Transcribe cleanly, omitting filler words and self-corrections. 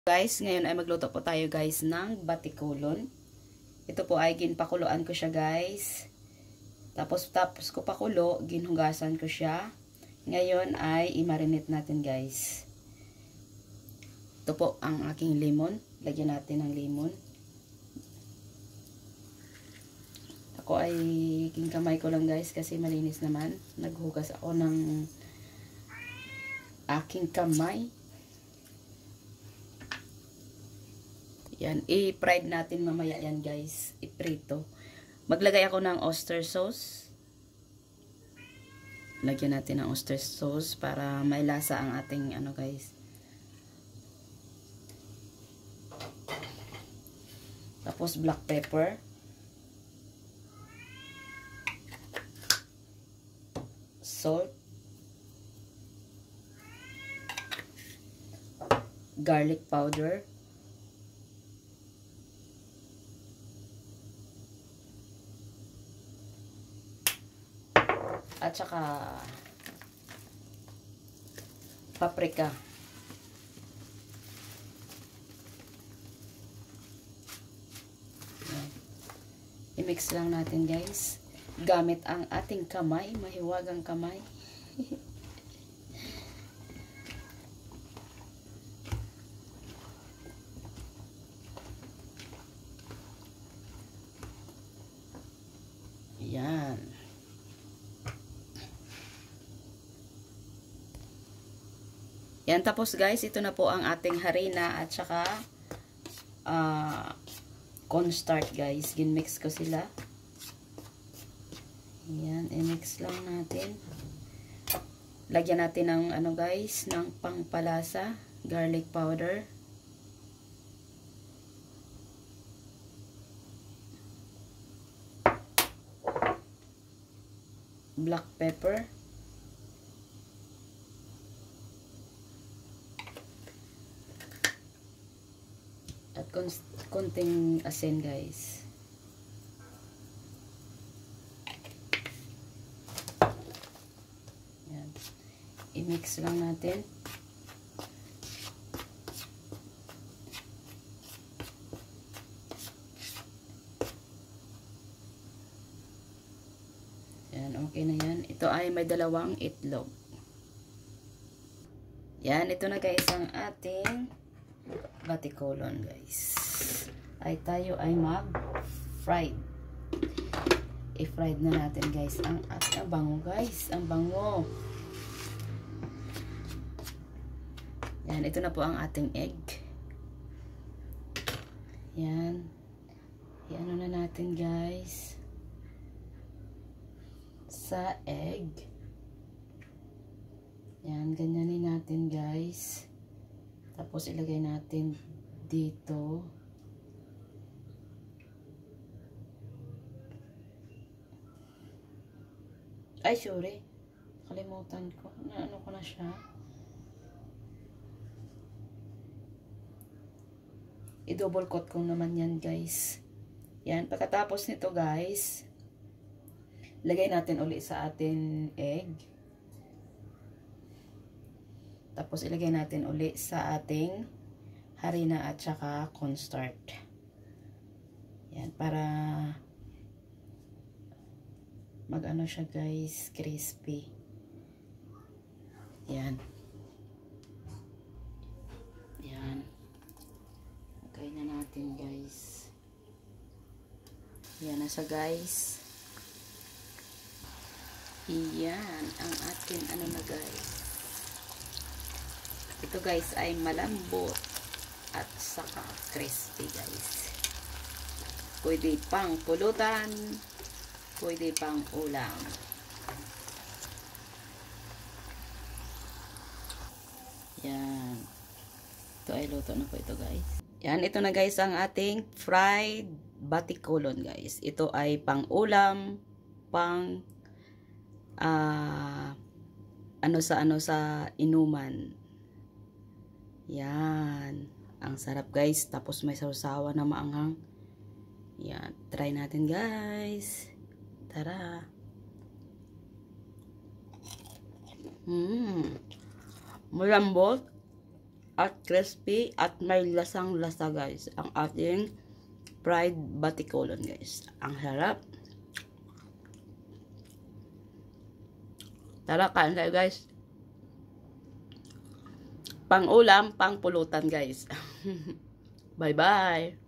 Guys, ngayon ay magluto po tayo guys ng batikulon. Ito po ay ginpakuluan ko siya guys. Tapos ko pakulo, ginhugasan ko siya. Ngayon ay i-marinate natin guys. Ito po ang aking lemon. Lagyan natin ng lemon. Ako ay kamay ko lang guys kasi malinis naman. Naghugas ako ng aking kamay. Yan, i-fried natin mamaya yan guys. I-prito. Maglagay ako ng oyster sauce. Lagyan natin ng oyster sauce para may lasa ang ating ano guys. Tapos black pepper. Salt. Garlic powder. At saka paprika. I-mix lang natin guys. Gamit ang ating kamay, mahiwagang kamay. Yan. Yan, tapos guys, ito na po ang ating harina at saka cornstarch guys. Ginmix ko sila. Yan, i-mix lang natin. Lagyan natin ng ano guys, ng pangpalasa, garlic powder. Black pepper. At konting asin guys. Yan. I-mix lang natin. Yan, okay na yan. Ito ay may dalawang itlog. Yan, ito na guys ang ating batikulon guys. Ay tayo ay mag-fried. I-fried na natin guys ang bango guys. Ang bango. Yan, ito na po ang ating egg. Yan. I-ano na natin guys. Sa egg. Yan, ganyanin natin guys. Tapos ilagay natin dito. Ay, sorry. Kalimutan ko. Ano ko na siya. I-double coat ko naman yan, guys. Yan. Pagkatapos nito, guys, lagay natin uli sa ating egg. Tapos ilagay natin uli sa ating harina at saka cornstarch. Yan, para mag-ano siya guys, crispy. Yan. Yan. Lagay na natin guys. Yan na siya guys. Yan ang ating ano na guys. Ito guys ay malambot at saka crispy guys. Pwede pang pulutan, pwede pang ulam. Yan. Ito ay luto na po ito guys. Yan, ito na guys ang ating fried batikulon guys. Ito ay pang ulam, pang ano sa inuman. Yan. Ang sarap guys. Tapos may sausawa na maanghang. Yan. Try natin guys. Tara. Malambot at crispy at may lasang-lasa guys. Ang ating fried batikulon guys. Ang sarap. Tara, kain tayo guys. Pang ulam, pang pulutan guys. Bye-bye.